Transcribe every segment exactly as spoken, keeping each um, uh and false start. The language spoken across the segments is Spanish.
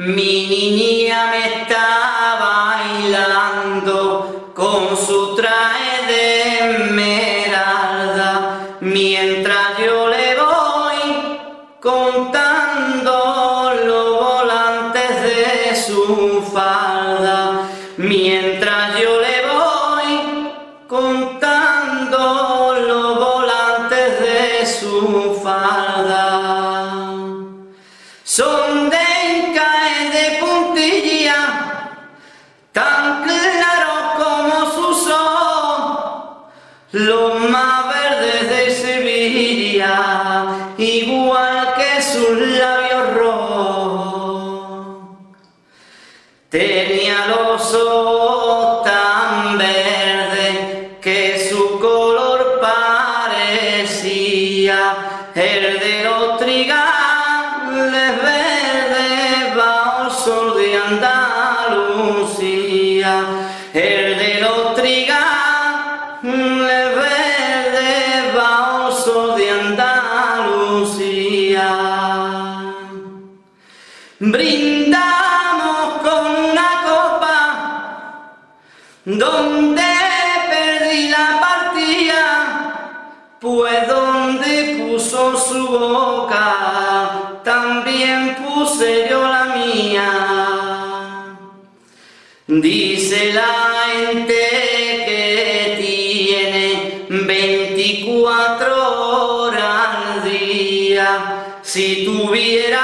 Mi niña me está bailando con su traje de esmeralda, mientras yo le voy contando los volantes de su falda, mientras yo le voy contando los volantes de su falda. Son de tan claro como sus ojos, los más verdes de Sevilla, igual que sus labios rojos. Tenía los ojos tan verdes que su color parecía el de los trigales verdes bajo el sol de Andalucía. El de los trigales verdes bajo el sol de Andalucía. Brindamos con una copa donde perdí la partida, pues donde puso su boca también puse yo la mía. Dice la gente que tiene veinticuatro horas al día, si tuviera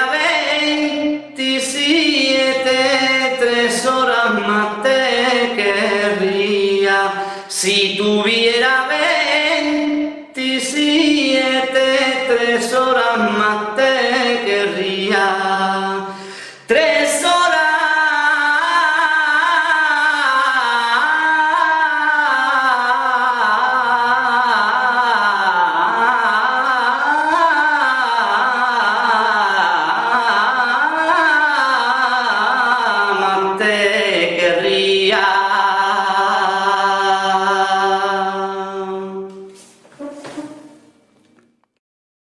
veintisiete, tres horas más te querría. Si tuviera veintisiete, tres horas más te querría. Tres horas te querría.